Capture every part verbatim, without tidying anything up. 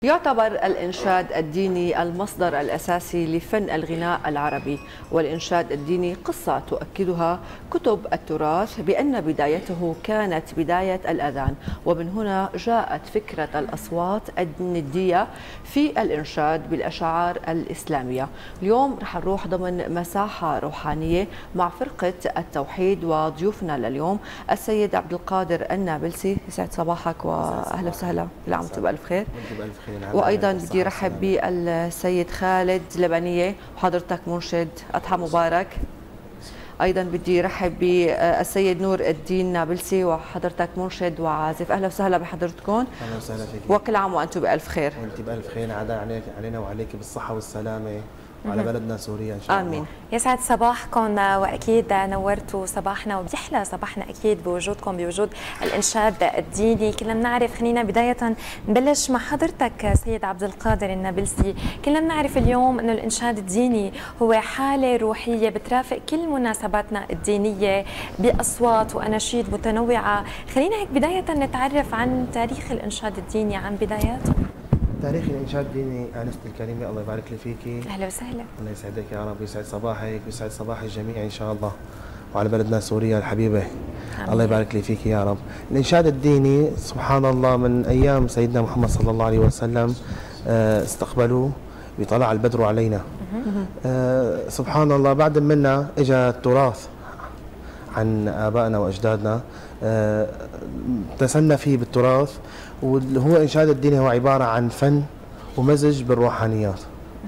يعتبر الإنشاد الديني المصدر الأساسي لفن الغناء العربي، والإنشاد الديني قصة تؤكدها كتب التراث بأن بدايته كانت بداية الأذان، ومن هنا جاءت فكرة الأصوات الندية في الإنشاد بالأشعار الإسلامية. اليوم رح نروح ضمن مساحة روحانية مع فرقة التوحيد، وضيوفنا لليوم السيد عبد القادر النابلسي. يسعد صباحك وأهلا وسهلا، كل عام وأنتم بألف خير. وأيضا بدي رحب بالسيد خالد لبنية وحضرتك منشد، أضحى مبارك. أيضا بدي رحب بالسيد نور الدين نابلسي وحضرتك منشد وعازف. أهلا وسهلا بحضرتكم. أهلا وسهلا فيك، وكل عام وأنتم بألف خير. وأنت بألف خير. عدا علينا وعليك بالصحة والسلامة وعلى بلدنا سوريا إن شاء الله. آمين. يسعد صباحكم، وأكيد نورتوا صباحنا، وبيحلى صباحنا أكيد بوجودكم، بوجود الإنشاد الديني. كلنا بنعرف، خلينا بداية نبلش مع حضرتك سيد عبد القادر النابلسي. كلنا بنعرف اليوم إنه الإنشاد الديني هو حالة روحية بترافق كل مناسباتنا الدينية بأصوات وأناشيد متنوعة. خلينا هيك بداية نتعرف عن تاريخ الإنشاد الديني، عن بداياته. تاريخ الإنشاد الديني أنستي الكريمة، الله يبارك لي فيكي. أهلا وسهلا. الله يسعدك يا رب، يسعد صباحك ويسعد صباح الجميع إن شاء الله، وعلى بلدنا سوريا الحبيبة. آمين. الله يبارك لي فيكي يا رب. الإنشاد الديني سبحان الله من أيام سيدنا محمد صلى الله عليه وسلم استقبلوا بطلع البدر علينا. أه سبحان الله، بعد منا اجى التراث عن آبائنا وأجدادنا، أه تسنى فيه بالتراث، وهو إنشاد الديني هو عبارة عن فن ومزج بالروحانيات.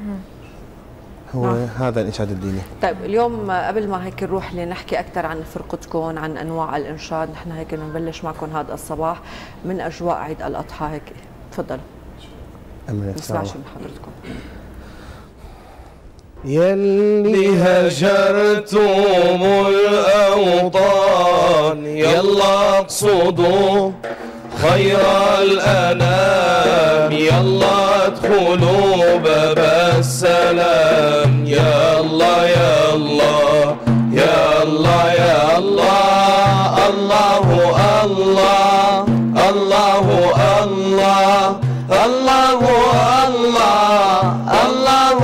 هو نعم. هذا الإنشاد الديني. طيب اليوم قبل ما هيك نروح لنحكي أكثر عن فرقتكم، عن أنواع الإنشاد، نحن هيك نبلش معكم هذا الصباح من أجواء عيد الأضحى. هيك تفضلوا نسمع شيء من حضرتكم. يلي هجرتم الأوطان يلا اقصدوا خير الأنام، يلا ادخلوا باب السلام. يا الله يا الله يا الله يا الله، الله الله الله الله الله الله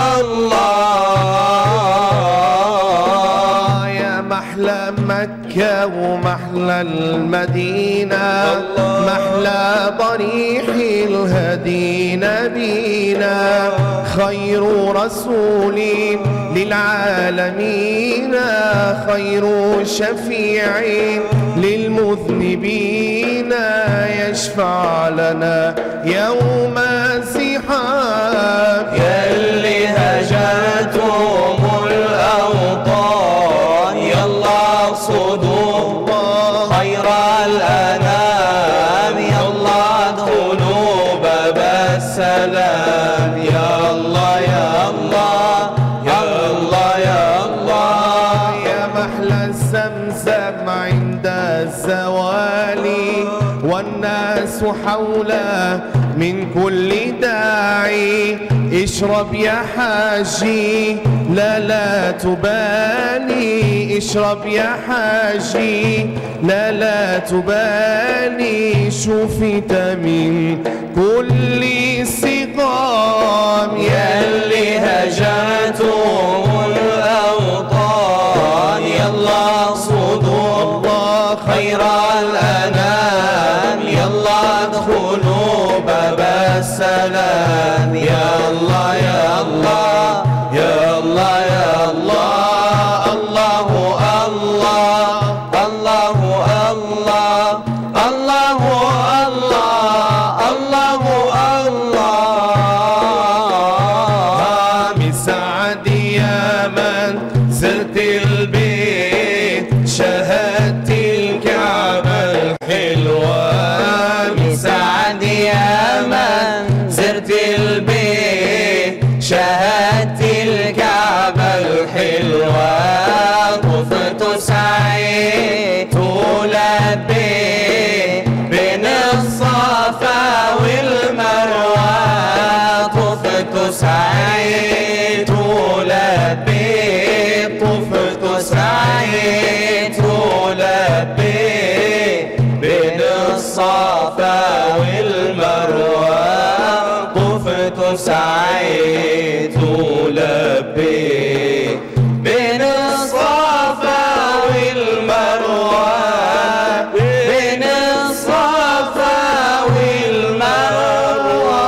الله. يا محلى مكة ومحلى المدينة، محلى ضريح الهدي نبينا، خير رسول للعالمين، خير شفيع للمذنبين، يشفع لنا يوم الزحام. يلي هجرتم الأوطان يلا اقصدوا خير الأنام، يلا ادخلوا باب السلام. يا الله يا الله يا الله يا الله. يا محلى الزمزم عند الزوال، والناس حوله من كل داعي، اشرب يا حاجي لا لا تبالي، اشرب يا حاجي لا لا تبالي، شفت من كل سقام. يلي هجرتم الأوطان يلا اقصدوا خير الأنام، يلا ادخلوا باب السلام. يا الله يا الله يا الله يا الله، الله الله الله الله الله الله الله. مسعد يا من زرت البيت، شهدت الكعبة الحلوة. مسعد يا من زرت البيت، سعيت لبيك بين الصفا والمروة بين الصفا والمروة.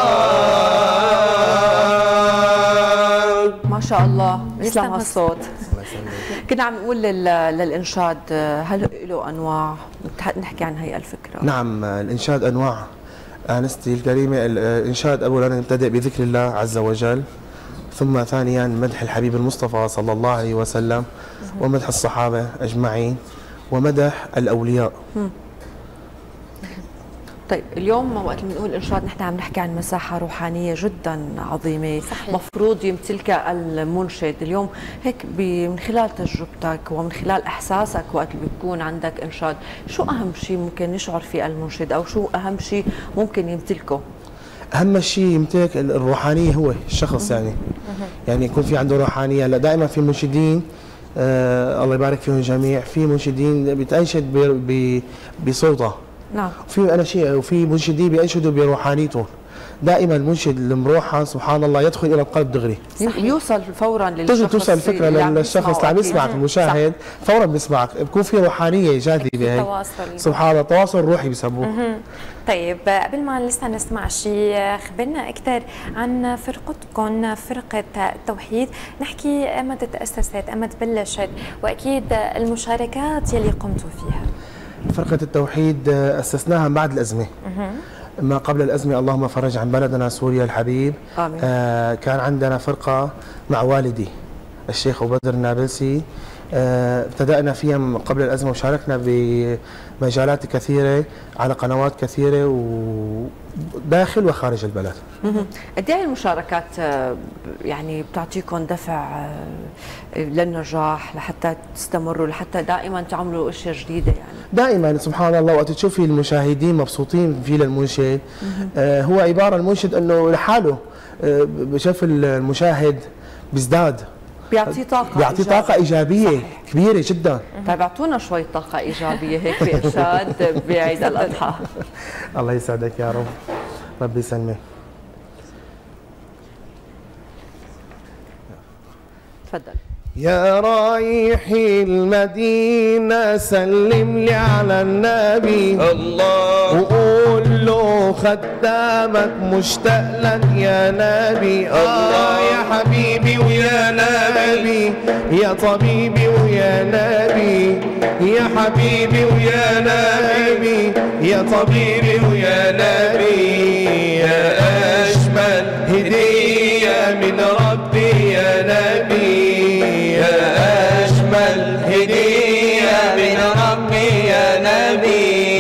ما شاء الله يسلم هالصوت. كنا عم نقول للإنشاد هل له أنواع؟ نحكي عن هي الفكرة. نعم الإنشاد أنواع آنستي الكريمة. الإنشاد أولا نبتدئ بذكر الله عز وجل، ثم ثانيا مدح الحبيب المصطفى صلى الله عليه وسلم، ومدح الصحابة أجمعين، ومدح الأولياء. طيب اليوم وقت اللي بنقول إنشاد نحن عم نحكي عن مساحة روحانية جدا عظيمة، صحيح. مفروض يمتلكها المنشد. اليوم هيك من خلال تجربتك ومن خلال إحساسك وقت اللي بيكون عندك إنشاد، شو أهم شيء ممكن يشعر فيه المنشد أو شو أهم شيء ممكن يمتلكه؟ أهم شيء يمتلك الروحانية هو الشخص، يعني يعني يكون في عنده روحانية. لا دائما في منشدين آه الله يبارك فيهم الجميع، في منشدين بتنشد بصوته، نعم، في انا شيء وفي منشدين بينشدوا بروحانيتهم. دائما المنشد المروحه سبحان الله يدخل الى القلب دغري، يوصل فورا للشخص، توصل الفكره للشخص اللي عم يسمعك المشاهد، فورا بيسمعك، بكون في روحانيه جاذبه هيك، سبحان الله، تواصل روحي بسموه. طيب قبل ما لسه نسمع شيء، خبرنا اكثر عن فرقتكم، فرقه التوحيد، نحكي امتى تاسست، امتى بلشت، واكيد المشاركات يلي قمتوا فيها. فرقة التوحيد أسسناها بعد الأزمة، ما قبل الأزمة اللهم فرج عن بلدنا سوريا الحبيب. آمين. آه كان عندنا فرقة مع والدي الشيخ أبو بدر النابلسي، آه ابتدأنا فيها قبل الأزمة وشاركنا بمجالات كثيرة على قنوات كثيرة وداخل وخارج البلد. قد ايه المشاركات يعني بتعطيكم دفع للنجاح لحتى تستمروا، لحتى دائما تعملوا اشياء جديده؟ يعني دائما سبحان الله وقت تشوفي المشاهدين مبسوطين فيه للمنشد، آه هو عباره المنشد انه لحاله آه بشوف المشاهد بيزداد، بيعطي طاقه بيعطي طاقه ايجابيه صحيح. كبيره جدا. طيب اعطونا شوي طاقه ايجابيه هيك بإرشاد بعيد الاضحى. الله يسعدك يا رب، ربي يسلمك. تفضل. يا رايحي المدينة سلم لي على النبي الله، وقول له خدامك مشتاق لك يا نبي الله، يا حبيبي ويا نبي، يا طبيبي ويا نبي، يا حبيبي ويا نبي، يا طبيبي ويا نبي، يا أجمل هدية من ربي يا نبي، هدية من ربي يا نبي.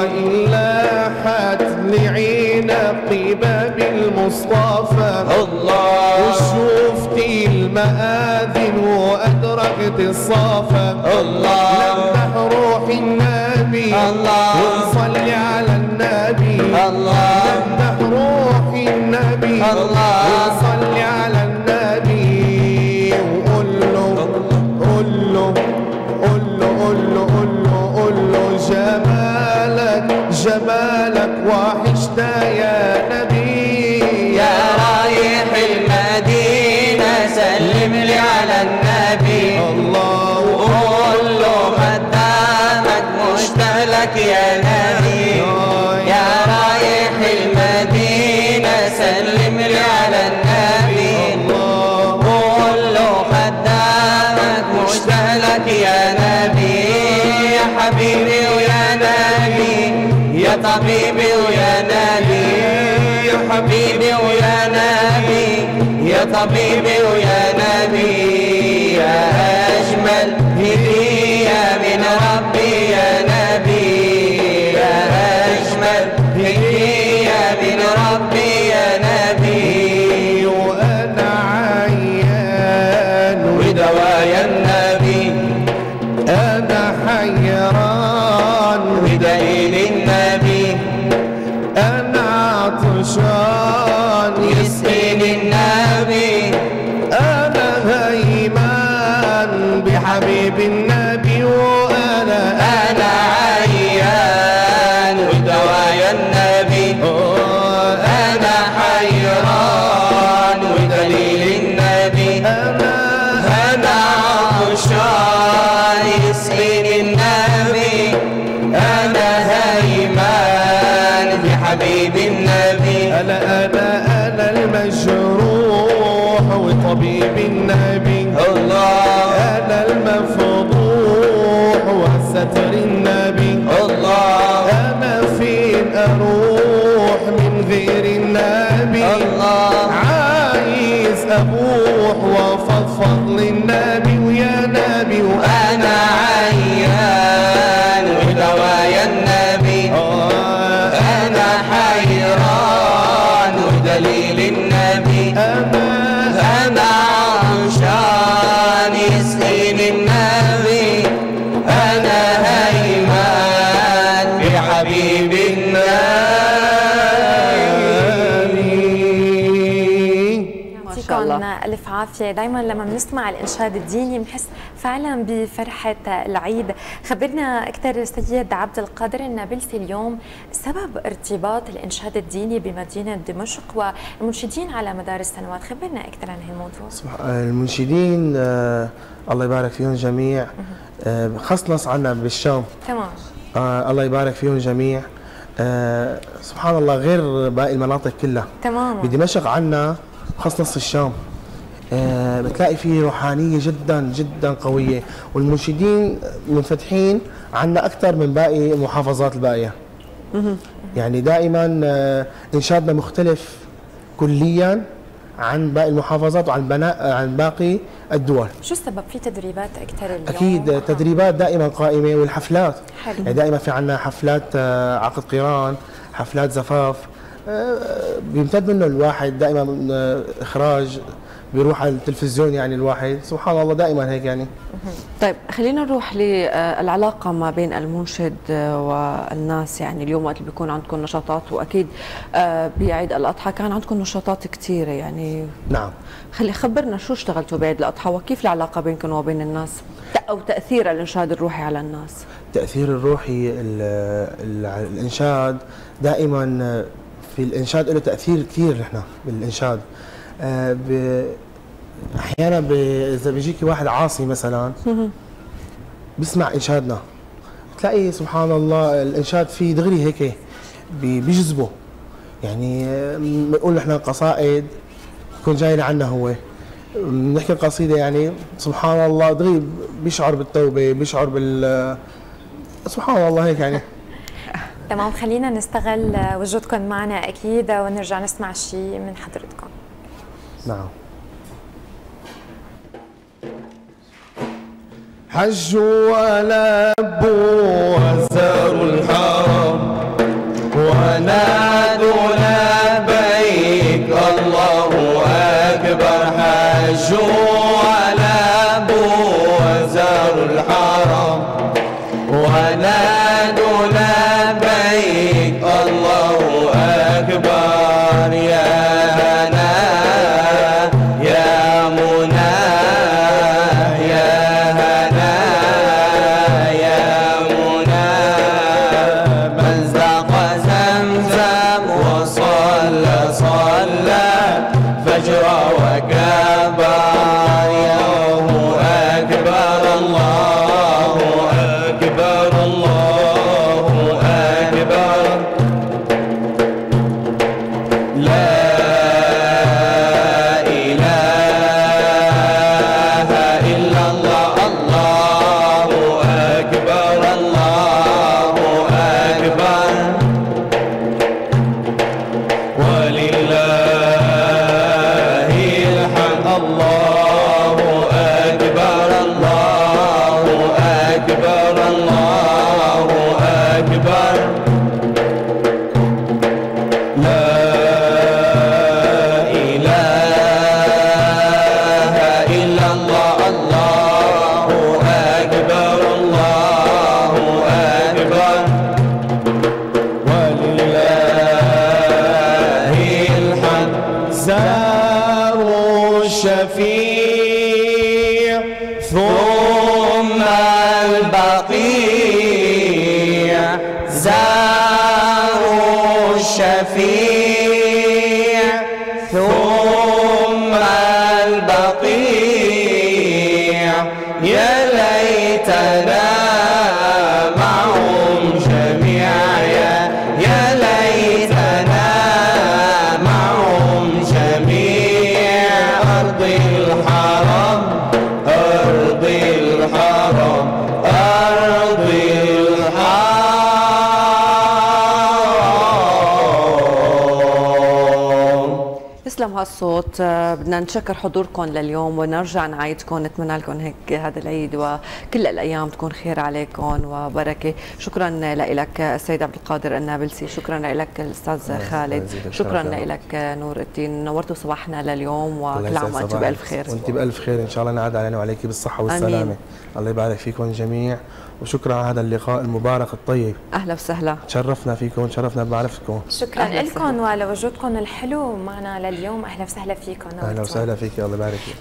لاحت لعينك بباب المصطفى الله، وشفتي المآذن وأدركت الصفا الله، نمدح روح النبي الله، ونصلي على النبي الله، نمدح روح النبي الله، ونصلي على النبي، وقول له قول له قول له قول له قول له جمالك جمالك وحشنا يا نبي، يا رايح المدينة سلم لي على النبي الله، وقول له خدامك مشتاق لك يا نبي، يا رايح المدينة سلم لي على النبي الله، وقول له خدامك مشتاق لك يا نبي، يا حبيبي ويا نبي، يا طبيبي ويا نبي، يا حبيبي ويا نبي، يا طبيبي ويا نبي، يا أجمل هدية من ربي يا نبي، يا أجمل هدية من ربي يا نبي، وأنا عيان ودوايا النبي، أنا حيران بدليل النبي، أنا عطشان يسقيني النبي، أنا هيمان بحبيبي أنا أنا المجروح وطبيب النبي الله أنا المفضوح وستر النبي الله أنا فين أروح من غير النبي الله عايز أبوح وأفضفض للنبي ويا نبي وأنا عيان ودوايا النبي أنا حيران ودليل النبي أنا أنا عطشان يسقيني النبي أنا هيمان بحبيب يعطيكم ألف عافية. دايما لما بنسمع الإنشاد الديني بنحس فعلا بفرحة العيد. خبرنا أكثر سيد عبد القادر النابلسي اليوم سبب ارتباط الإنشاد الديني بمدينة دمشق والمنشدين على مدار السنوات. خبرنا أكثر عن هالموضوع. المنشدين آه الله يبارك فيهم جميع آه خصنص عنا بالشام. تمام. آه الله يبارك فيهم جميع. آه سبحان الله غير باقي المناطق كلها. تمام. بدمشق عنا خصنص الشام آه بتلاقي فيه روحانيه جدا جدا قويه، والمنشدين منفتحين عنا اكثر من باقي المحافظات الباقيه. يعني دائما آه انشادنا مختلف كليا عن باقي المحافظات وعن بناء عن باقي الدول. شو السبب؟ في تدريبات اكثر اليوم؟ اكيد آه. تدريبات دائما قائمه، والحفلات حلو. يعني دائما في عنا حفلات آه عقد قيران، حفلات زفاف، بيمتد منه الواحد دائما من اخراج بيروح على التلفزيون. يعني الواحد سبحان الله دائما هيك يعني. طيب خلينا نروح للعلاقه ما بين المنشد والناس. يعني اليوم وقت اللي بيكون عندكم نشاطات، واكيد بعيد الاضحى كان عندكم نشاطات كثيره يعني. نعم. خلي خبرنا شو اشتغلتوا بعيد الاضحى وكيف العلاقه بينكم وبين الناس او تاثير الانشاد الروحي على الناس. التاثير الروحي ال ال الانشاد دائما في الانشاد له تاثير كثير. نحن بالانشاد آه احيانا اذا بيجيكي واحد عاصي مثلا بيسمع انشادنا تلاقي سبحان الله الانشاد فيه دغري هيك بيجذبه. يعني بنقول نحن قصائد بكون جاي لعنا هو بنحكي القصيده يعني سبحان الله دغري بيشعر بالتوبه، بيشعر بال سبحان الله هيك يعني. تمام. خلينا نستغل وجودكم معنا اكيد ونرجع نسمع شيء من حضرتكم. نعم. حجوا ولبوا وزاروا الحرم ونادوا لبيك الله اكبر. حجوا ولبوا وزاروا الحرم ونادوا لبيك الله أكبر. يا هنا يا منى يا هنا يا منى من ذاق زمزم وصلى صلى فجر وكبر. الله أكبر الله أكبر الله أكبر. لا إله إلا الله الله أكبر الله أكبر. ولله الحمد. الله أكبر الله أكبر الله أكبر. لا إله إلا الله الله أكبر الله أكبر. ولله الحمد. زاروا الشفيع ثم البقيع. زاروا الشفيع ثم البقيع. يا ليتنا معهم جميعا يا ليتنا معهم تسلم هالصوت. بدنا نشكر حضوركم لليوم ونرجع نعيدكم، نتمنى لكم هيك هذا العيد وكل الايام تكون خير عليكم وبركه. شكرا لك السيد عبد القادر النابلسي، شكرا لك الاستاذ خالد، شكرا لك نور الدين، نورتوا صباحنا لليوم وكل عام وانتم بالف خير. وانت بالف خير ان شاء الله، نعاد علينا وعليك بالصحه والسلامه. آمين. الله يبارك فيكم الجميع، وشكرا على هذا اللقاء المبارك الطيب. اهلا وسهلا، تشرفنا فيكم وتشرفنا بمعرفتكم. شكرا لكم ولوجودكم الحلو معنا لليوم. اهلا وسهلا فيكم. اهلا وسهلا فيك، الله يبارك فيك.